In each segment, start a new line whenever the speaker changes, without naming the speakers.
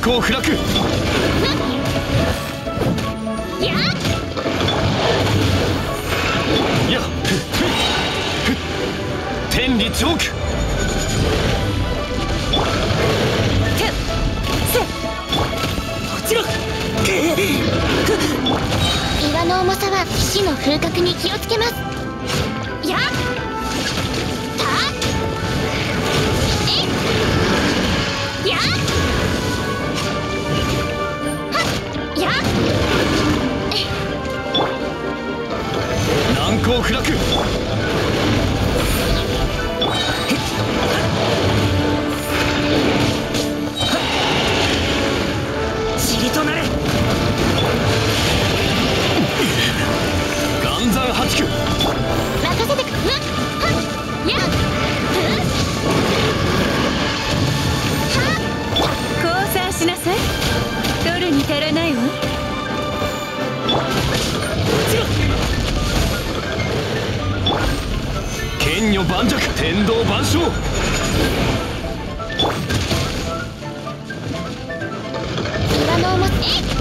光不落。やっ天理チョーク。
岩の重さは死の風格に気をつけます。やっやっやっ
難光不落。
塵となれ。
岩山八九。
任せてく。やっ
降参しなさい。取るに足らないわ。
剣女盤石。天道万象。
岩の重さ。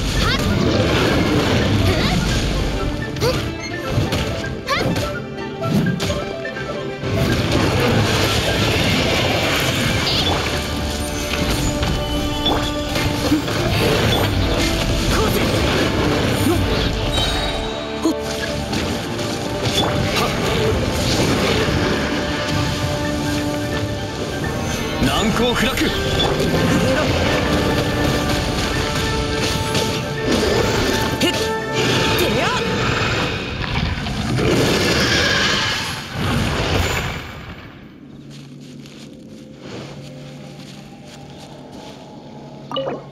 難光不落。
えっ